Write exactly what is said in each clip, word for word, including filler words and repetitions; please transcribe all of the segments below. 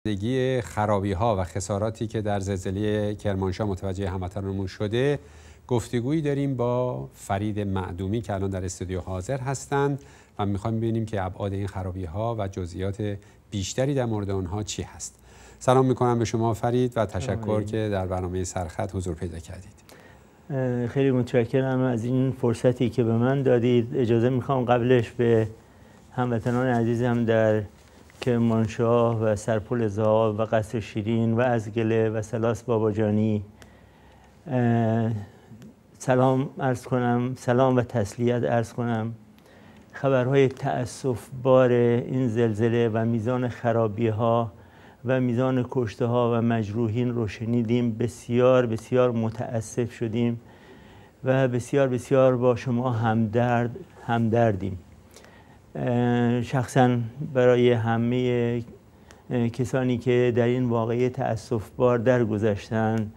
دیگه خرابی ها و خساراتی که در زلزله کرمانشاه متوجه هموطنانمون شده، گفتگویی داریم با فرید معدومی که الان در استودیو حاضر هستند و میخوایم ببینیم که ابعاد این خرابی ها و جزئیات بیشتری در مورد آنها چی هست. سلام میکنم به شما فرید و تشکر که در برنامه سرخط حضور پیدا کردید. خیلی متشکرم از این فرصتی که به من دادید. اجازه میخوام قبلش به هموطنان عزیزم در کرمانشاه و سرپل زاب و قصر شیرین و ازگله و سلاس باباجانی سلام عرض کنم، سلام و تسلیت عرض کنم. خبرهای تأسف بار این زلزله و میزان خرابی ها و میزان کشته ها و مجروحین رو شنیدیم. بسیار بسیار متاسف شدیم و بسیار بسیار با شما همدرد همدردیم. شخصا برای همه کسانی که در این واقعه تأسف بار درگذشتن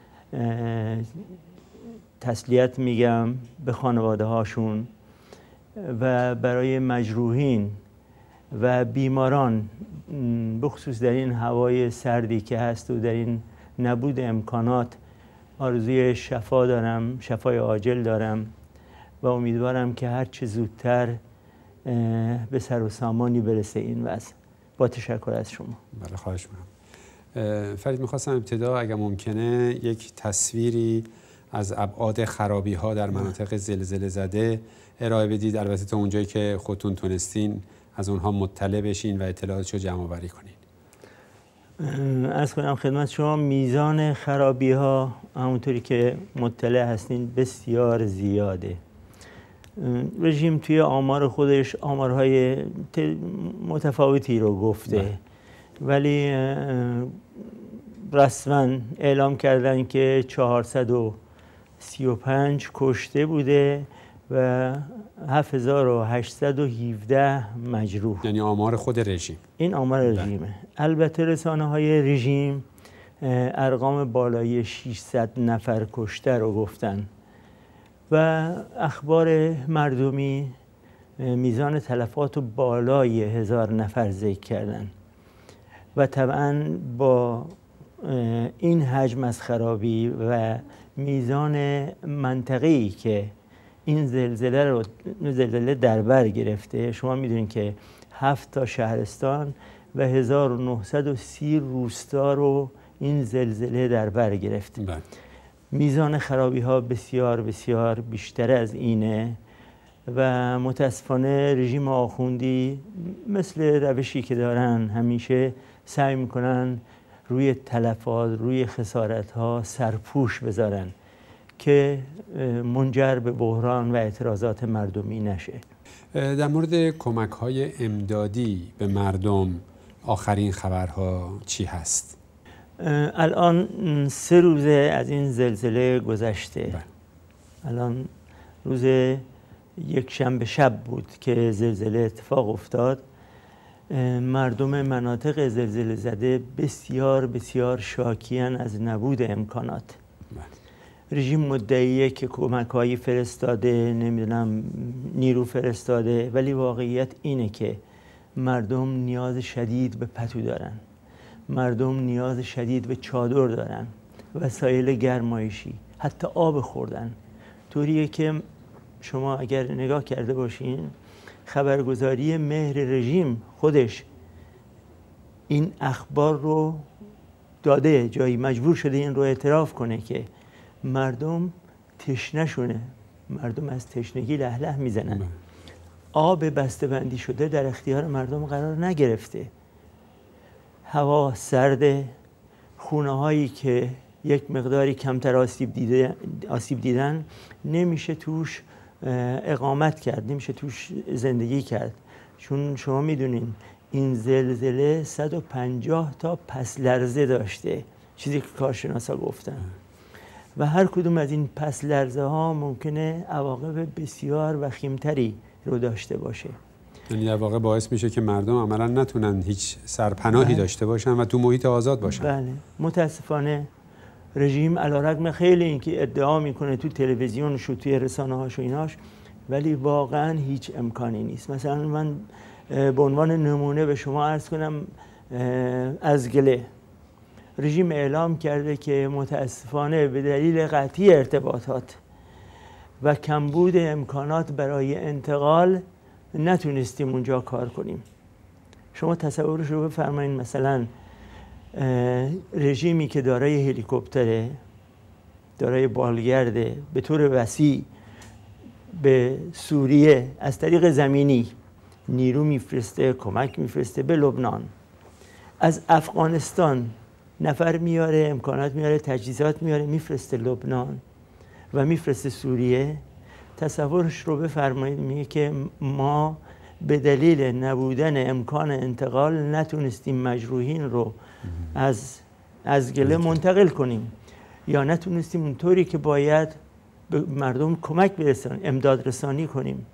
تسلیت میگم به خانواده هاشون و برای مجروحین و بیماران، بخصوص در این هوای سردی که هست و در این نبود امکانات، آرزوی شفا دارم، شفای عاجل دارم و امیدوارم که هر چه زودتر به سر و سامانی برسه این وضع. با تشکر از شما. بله، خواهش می‌کنم. فرید، می‌خواستم ابتدا اگر ممکنه یک تصویری از ابعاد خرابی ها در مناطق زلزله زده ارائه بدید، البته تا اونجایی که خودتون تونستین از اونها مطلع بشین و اطلاعاتشو جمع آوری کنین. عرض کنم خدمت شما میزان خرابی ها همونطوری که مطلع هستین بسیار زیاده. رژیم توی آمار خودش آمارهای متفاوتی رو گفته ده. ولی رسما اعلام کردن که چهارصد و سی و پنج کشته بوده و هفت هزار و هشتصد و هفده مجروح. یعنی آمار خود رژیم. این آمار رژیمه. البته رسانه های رژیم ارقام بالای ششصد نفر کشته رو گفتن و اخبار مردمی میزان تلفات بالای هزار نفر ذکر کردن و طبعا با این حجم از خرابی و میزان منطقه‌ای که این زلزله رو زلزله در بر گرفته، شما میدونید که هفت تا شهرستان و هزار و نهصد و سی روستا رو این زلزله در بر گرفته. بله. میزان خرابی ها بسیار بسیار بیشتر از اینه و متاسفانه رژیم آخوندی مثل روشی که دارن همیشه سعی میکنن روی تلفات، روی خسارت ها سرپوش بذارن که منجر به بحران و اعتراضات مردمی نشه. در مورد کمک های امدادی به مردم آخرین خبرها چی هست؟ الان سه روزه از این زلزله گذشته. بله. الان روز یک شنبه شب بود که زلزله اتفاق افتاد. مردم مناطق زلزله زده بسیار بسیار شاکیان از نبود امکانات. بله. رژیم مدعیه که کمک‌هایی فرستاده، نمیدونم نیرو فرستاده، ولی واقعیت اینه که مردم نیاز شدید به پتو دارن، مردم نیاز شدید به چادر دارن، وسایل گرمایشی، حتی آب خوردن. طوریه که شما اگر نگاه کرده باشین خبرگزاری مهر رژیم خودش این اخبار رو داده، جایی مجبور شده این رو اعتراف کنه که مردم تشنه شونه، مردم از تشنگی له له میزنن. آب بسته‌بندی شده در اختیار مردم قرار نگرفته. هوا سرده، خونه هایی که یک مقداری کمتر آسیب دیده، آسیب دیدن نمیشه توش اقامت کرد، نمیشه توش زندگی کرد، چون شما میدونین این زلزله صد و پنجاه تا پس لرزه داشته، چیزی که کارشناسا گفتن و هر کدوم از این پس لرزه ها ممکنه عواقب بسیار وخیمتری رو داشته باشه. یعنی در واقع باعث میشه که مردم عملا نتونن هیچ سرپناهی بله. داشته باشن و تو محیط آزاد باشن. بله. متاسفانه رژیم علیرغم خیلی اینکه ادعا میکنه تو تلویزیونش و توی رسانه هاش و ایناش، ولی واقعا هیچ امکانی نیست. مثلا من به عنوان نمونه به شما عرض کنم از گله رژیم اعلام کرده که متاسفانه به دلیل قطعی ارتباطات و کمبود امکانات برای انتقال نتونستیم اونجا کار کنیم. شما تصورش رو بفرمایید، مثلا رژیمی که دارای هلیکوپتره، دارای بالگرده، به طور وسیع به سوریه از طریق زمینی نیرو میفرسته، کمک میفرسته به لبنان، از افغانستان نفر میاره، امکانات میاره، تجهیزات میاره، میفرسته لبنان و میفرسته سوریه. تصورش رو بفرمایید، میگه که ما به دلیل نبودن امکان انتقال نتونستیم مجروحین رو از از گله منتقل کنیم، یا نتونستیم اونطوری که باید به مردم کمک برسونیم، امداد رسانی کنیم.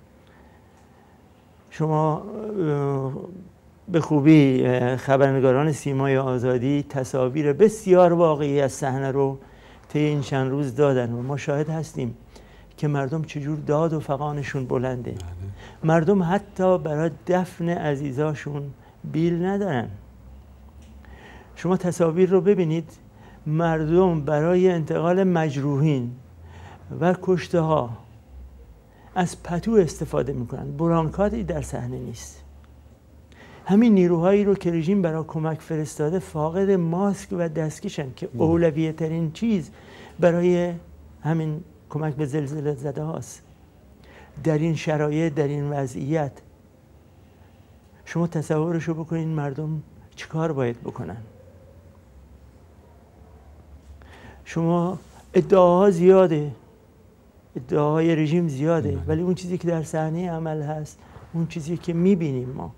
شما به خوبی خبرنگاران سیمای آزادی تصاویر بسیار واقعی از صحنه رو طی این چند روز دادن و ما شاهد هستیم که مردم چجور داد و فغانشون بلنده. مردم حتی برای دفن عزیزاشون بیل ندارن. شما تصاویر رو ببینید، مردم برای انتقال مجروحین و کشته ها از پتو استفاده میکنن. برانکاتی در صحنه نیست. همین نیروهایی رو که رژیم برای کمک فرستاده فاقد ماسک و دستکشن که اولویه ترین چیز برای همین کمک به زلزله زده هاست. در این شرایط، در این وضعیت شما تصورشو بکنین مردم چیکار باید بکنن؟ شما ادعاها زیاده، ادعاهای رژیم زیاده، ولی اون چیزی که در صحنه عمل هست، اون چیزی که میبینیم ما،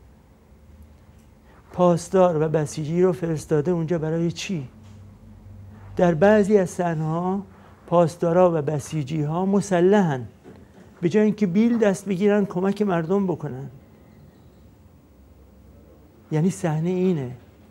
پاسدار و بسیجی رو فرستاده اونجا برای چی؟ در بعضی از صحنه‌ها پاسدارا و بسیجی ها مسلحن، به جای اینکه بیل دست بگیرن کمک مردم بکنن. یعنی صحنه اینه.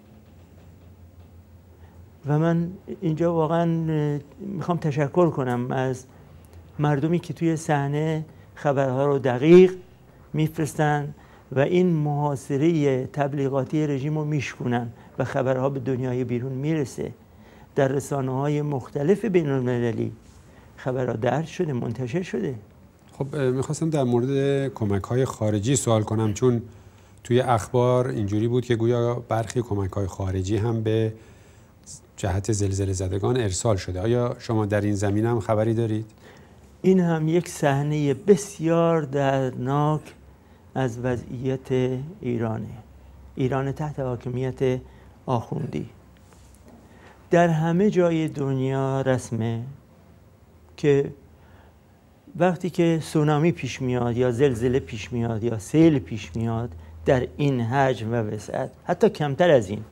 و من اینجا واقعا میخوام تشکر کنم از مردمی که توی صحنه خبرها رو دقیق میفرستن و این محاصره تبلیغاتی رژیم رو میشکنن و خبرها به دنیای بیرون میرسه. در رسانه‌های مختلف بین‌المللی خبرها درج شده، منتشر شده. خب میخواستم در مورد کمک‌های خارجی سوال کنم، چون توی اخبار اینجوری بود که گویا برخی کمک‌های خارجی هم به جهت زلزله زدگان ارسال شده. آیا شما در این زمینه هم خبری دارید؟ این هم یک صحنه بسیار دردناک از وضعیت ایرانه. ایران تحت حاکمیت آخوندی. در همه جای دنیا رسمه که وقتی که سونامی پیش میاد یا زلزله پیش میاد یا سیل پیش میاد در این حجم و وسعت، حتی کمتر از این،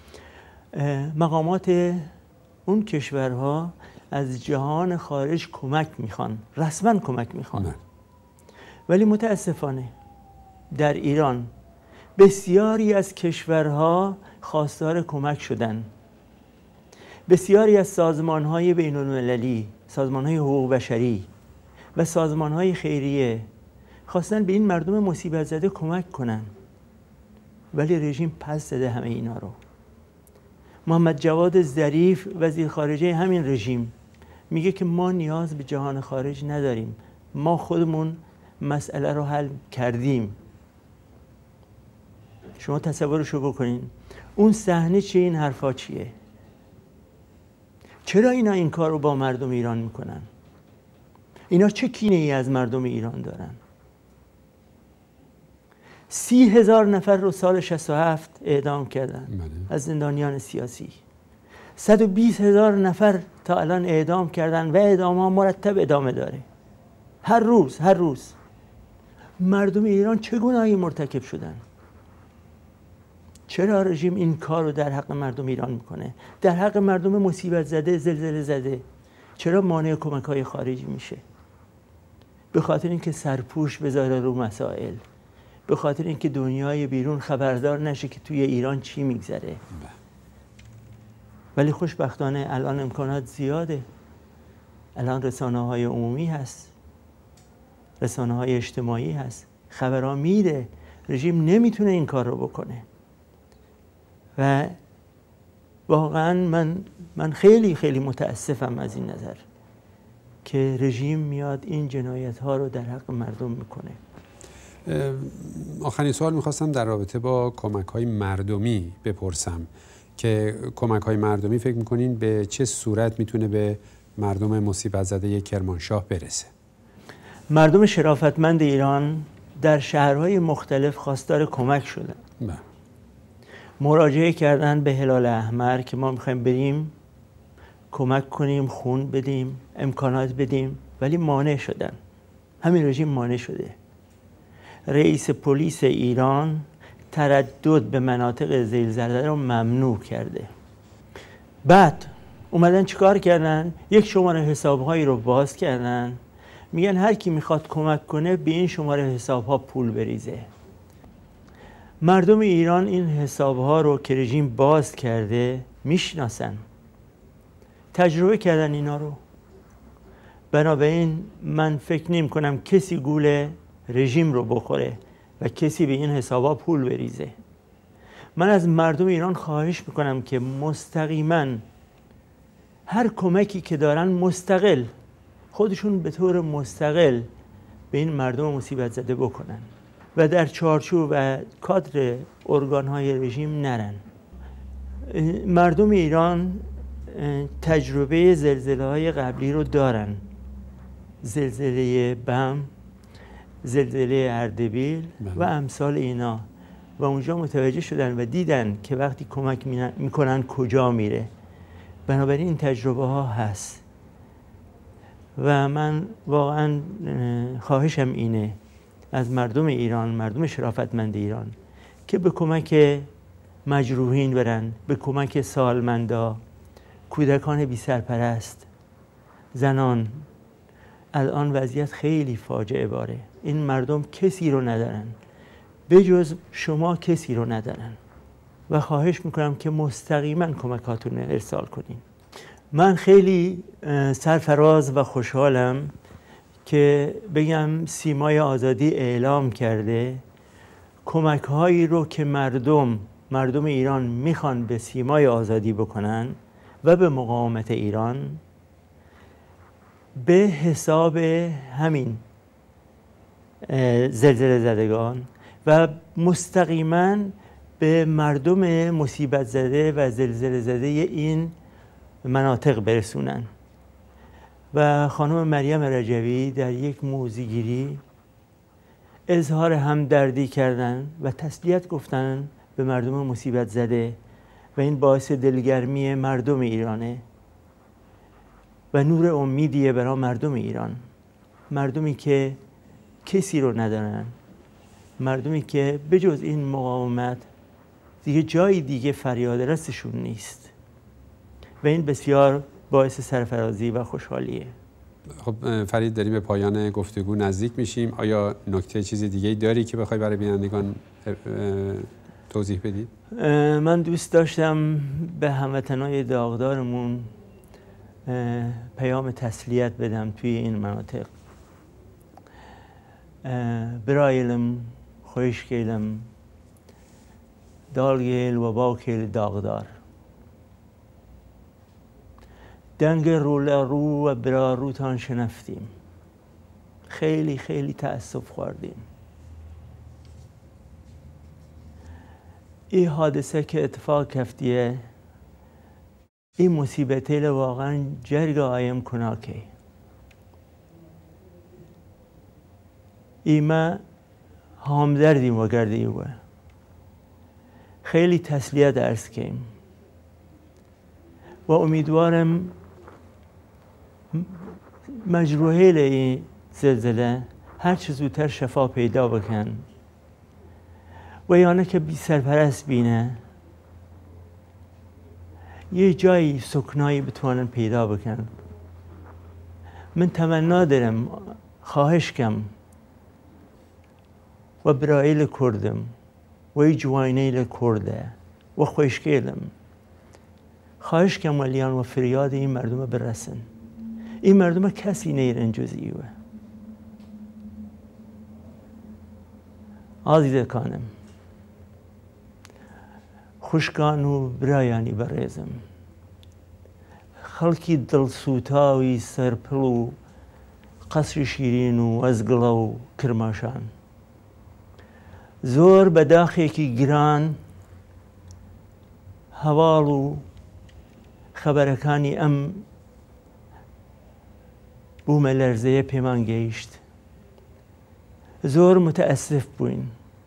مقامات اون کشورها از جهان خارج کمک میخوان، رسما کمک میخوان. ولی متاسفانه در ایران بسیاری از کشورها خواستار کمک شدن. بسیاری از سازمان‌های بین‌المللی، سازمان‌های حقوق بشری و سازمان‌های خیریه خواستن به این مردم مصیبت زده کمک کنن، ولی رژیم پس زده همه اینا رو. محمد جواد ظریف وزیر خارجه همین رژیم میگه که ما نیاز به جهان خارج نداریم، ما خودمون مسئله رو حل کردیم. شما تصورشو بکنین اون صحنه چیه، این حرفا چیه؟ چرا اینا این کار رو با مردم ایران میکنن؟ اینا چه کینه ای از مردم ایران دارن؟ سی هزار نفر رو سال شصت و هفت اعدام کردن از زندانیان سیاسی. صد و بیست هزار نفر تا الان اعدام کردن و اعدام ها مرتب ادامه داره. هر روز هر روز. مردم ایران چه گناهی مرتکب شدن؟ چرا رژیم این کار رو در حق مردم ایران میکنه؟ در حق مردم مصیبت زده، زلزله زده چرا مانع کمک های خارجی میشه؟ به خاطر اینکه سرپوش بذاره رو مسائل، به خاطر اینکه دنیای بیرون خبردار نشه که توی ایران چی میگذره. ولی خوشبختانه الان امکانات زیاده. الان رسانه های عمومی هست، رسانه های اجتماعی هست، خبرها میره. رژیم نمیتونه این کار رو بکنه. و واقعا من من خیلی خیلی متاسفم از این نظر که رژیم میاد این جنایت ها رو در حق مردم میکنه. آخرین سوال میخواستم در رابطه با کمک های مردمی بپرسم که کمک های مردمی فکر میکنین به چه صورت میتونه به مردم مصیبت زده کرمانشاه برسه؟ مردم شرافتمند ایران در شهرهای مختلف خواستار کمک شدن. بله. مراجعه کردن به هلال احمر که ما میخوایم بریم کمک کنیم، خون بدیم، امکانات بدیم، ولی مانع شدن. همین رژیم مانع شده. رئیس پلیس ایران تردد به مناطق زیل زده رو ممنوع کرده. بعد اومدن چیکار کردن؟ یک شماره حسابهایی رو باز کردن، میگن هر کی میخواد کمک کنه به این شماره حسابها پول بریزه. مردم ایران این حسابها رو که رژیم باز کرده میشناسن، تجربه کردن اینا رو. بنابراین من فکر نمی کنم کسی گول رژیم رو بخوره و کسی به این حسابها پول بریزه. من از مردم ایران خواهش میکنم که مستقیما هر کمکی که دارن مستقل خودشون به طور مستقل به این مردم مصیبت زده بکنن و در چارچوب و کادر ارگان‌های رژیم نرن. مردم ایران تجربه زلزله‌های قبلی رو دارن، زلزله بم، زلزله اردبیل و امثال اینا، و اونجا متوجه شدن و دیدن که وقتی کمک میکنن کجا میره. بنابراین این تجربه ها هست و من واقعا خواهشم اینه از مردم ایران، مردم شرافتمند ایران، که به کمک مجروحین برن، به کمک سالمندا، کودکان بی سرپرست، زنان. الان وضعیت خیلی فاجعه باره. این مردم کسی رو ندارن، به جز شما کسی رو ندارن و خواهش میکنم که مستقیما کمکاتون رو ارسال کنین. من خیلی سرفراز و خوشحالم که بگم سیمای آزادی اعلام کرده کمک هایی رو که مردم مردم ایران میخوان به سیمای آزادی بکنن و به مقاومت ایران به حساب همین زلزله زدگان و مستقیما به مردم مصیبت زده و زلزله زده این مناطق برسونن. و خانم مریم رجوی در یک موضع‌گیری اظهار همدردی کردن و تسلیت گفتن به مردم مصیبت زده و این باعث دلگرمی مردم ایرانه و نور امیدیه برای مردم ایران، مردمی که کسی رو ندارن، مردمی که بجز این مقاومت دیگه جای دیگه فریاد رسشون نیست و این بسیار باعث سرفرازی و خوشحالیه. خب فرید، داریم به پایان گفتگو نزدیک میشیم. آیا نکته چیزی دیگه داری که بخوای برای بینندگان توضیح بدید؟ من دوست داشتم به هموطنای داغدارمون پیام تسلیت بدم توی این مناطق. برایلم خوشگلم دالگل و باکل داغدار دنگ رول رو و برا روتان شنفتیم، خیلی خیلی تأسف خوردیم. این حادثه که اتفاق کفتیه، این مصیبته واقعا جرگ آیم کناکه ایما همدردیم و گرده ایوه خیلی تسلیت عرض کیم و امیدوارم مجروحه این زلزله هر چه زودتر شفا پیدا بکن و یانه که بی سرپرست بینه یه جایی سکنایی بتوانن پیدا بکن. من تمنا دارم، خواهش کم و برایل کردم و جوانیل کرده و خوشگلم، خواهش کم ولیان و فریاد این مردم برسن. این مردم کسی نیرن جز ایوه. عزیز کانم، خوشکان و برایانی بەڕێزم، خەڵکی دڵسوتاوی سەرپڵ و قەسری شیرین و ئەزگڵە و کرماشان، زۆر بەداخێکی گران هەواڵ و خەبەرەکانی ئەم بوومە لەرزەیە پێمان گەیشت. زۆر متەئەسف بووین،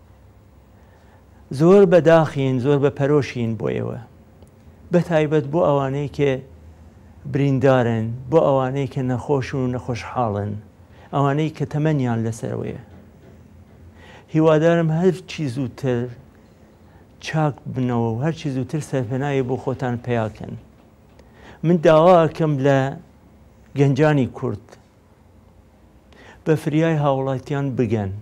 زۆر بەداخین، زۆر بەپەرۆشین بۆ ئێوە، بەتایبەت بۆ ئەوانەی کە بریندارن، بۆ ئەوانەی کە نەخۆش و نەخۆشحاڵن، ئەوانەی کە تەمەنیان لەسەرەوەیە. هیوادارم هەرچی زووتر چاک بنەوە و هەرچی زووتر سەرپێنایی بۆ خۆتان پێیاکەن. من داوا ئەکەم لە گەنجانی کورد بە فریای هاوڵاتیان بگەن،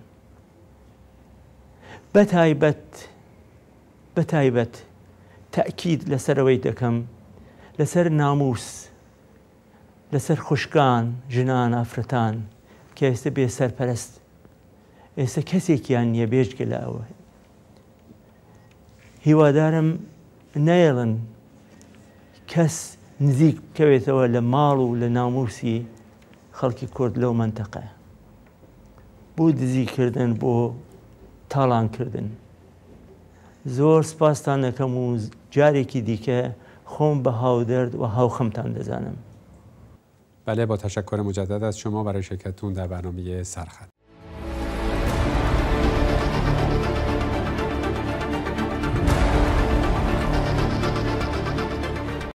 بەتایبەت بەتایبەت تەئکید لەسەرەوەی دەکەم لەسەر ناموس، لەسەر خوشکان، ژنان، ئافرەتان کە ئێستا بێ سەرپەرست، ئێستا کەسێکیان نییە بێژگە لە ئەوە. هیوادارم نەیەڵن کەس نزیک بکەوێتەوە لە ماڵ و لە ناموسی خەڵکی کورد لەو مەنتەقە بۆ دزیکردن، بۆ تاڵانکردن. زۆر سپاستان دەکەم و جارێکی دیکە خۆم بە هاودەرد و هاوخەمتان دەزانم. بله، با تشکر مجدد از شما برای شرکتتون در برنامه سرخط.